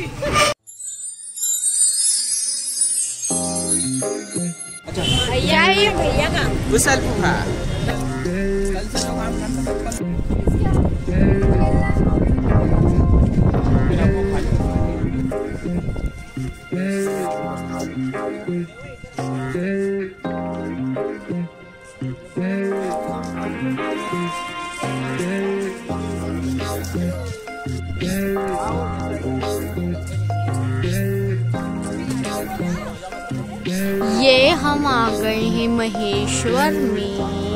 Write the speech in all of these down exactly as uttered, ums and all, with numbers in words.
भैया ये भैया का वो सेल्फ था। ये हम आ गए हैं महेश्वर में।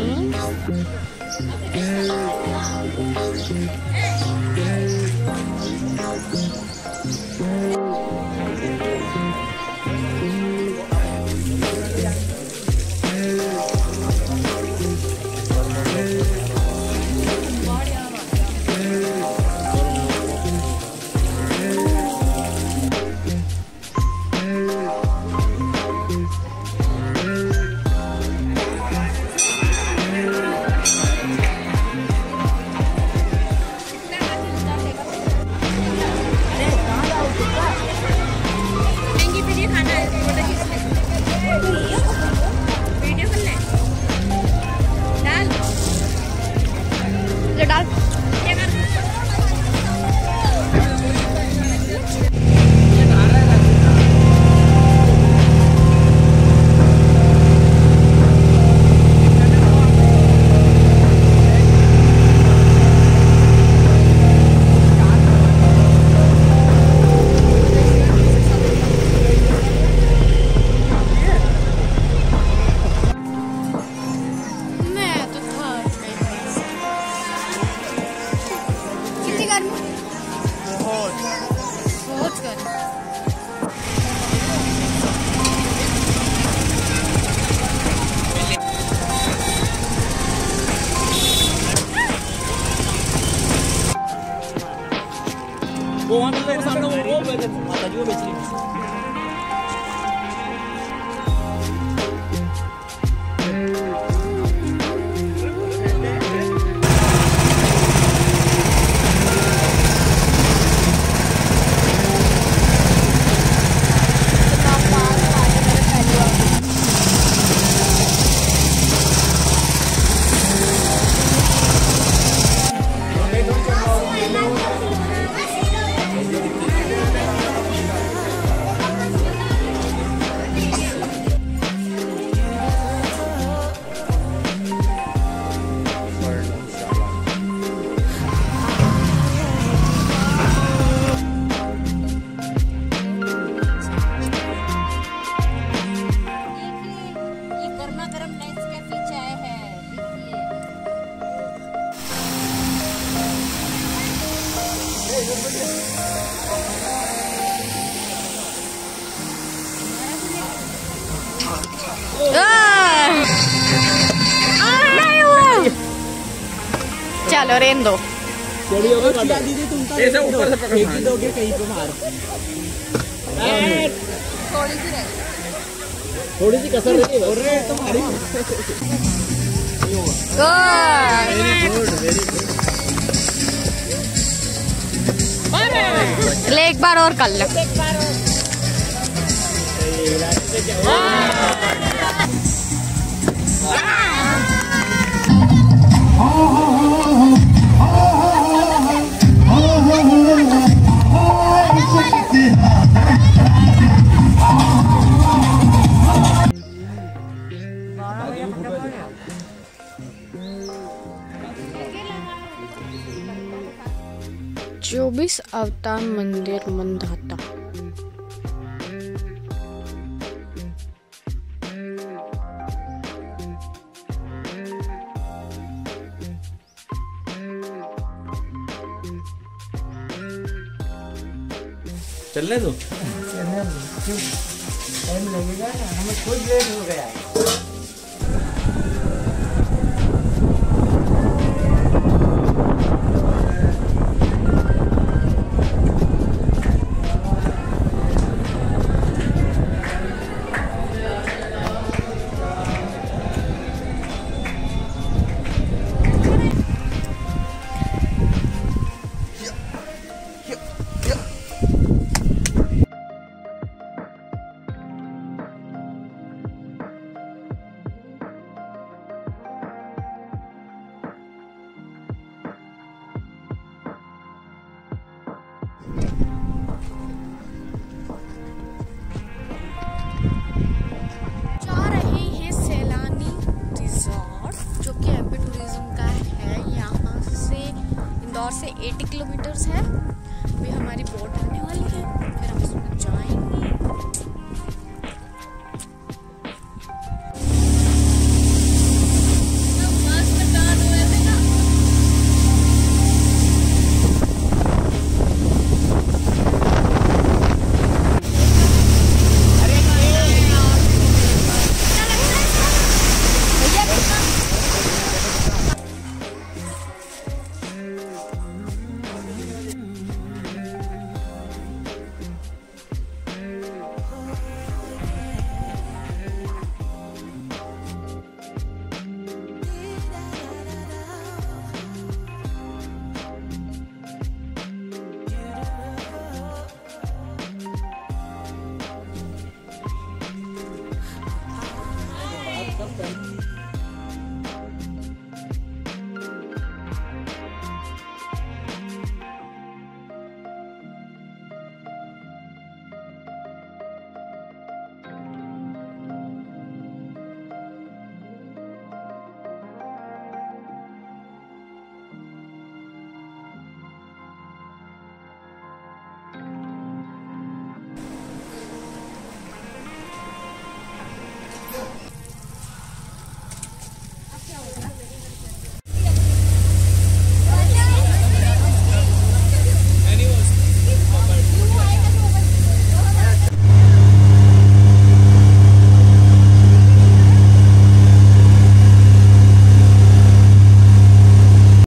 वो वहाँ पे सामने वो वो माता जी वो बेच रही है। चलो रेन दो। ऐसे ऊपर से पकड़ दोगे कहीं पे मार। थोड़ी सी रह थोड़ी सी कसर रही है। अरे तुम्हारी वेरी गुड वेरी गुड। ले एक बार और कर लो। एक बार और। चौबीस अवतार मंदिर मंदाता। चलने दो। चलने दो क्यों टाइम लगेगा ना, हमें खुद लेट हो गया। जा रहे हैं सैलानी रिजॉर्ट, जो कि एमपी टूरिज्म का है। यहाँ से इंदौर से अस्सी किलोमीटर्स है। अभी हमारी बोट आने वाली है, फिर हम उसमें जाएंगे।